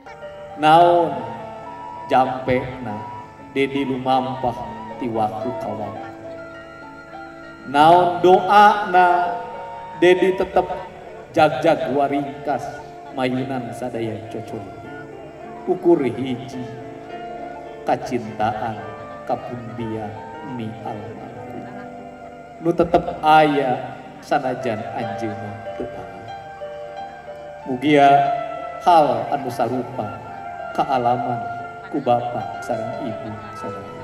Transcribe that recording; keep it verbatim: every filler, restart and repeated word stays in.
naon jampe na Dedi lumampah ti waktu kawan. Naon doa na Dedi tetep jag-jag waringkas mayunan sadaya cocok. Ukur hiji kacintaan kapundian mi almarhum. Nu tetep aya sanajan anjeunna teu aya. Mugia hal anu sarupa kaalaman ku bapa sareng ibu sareng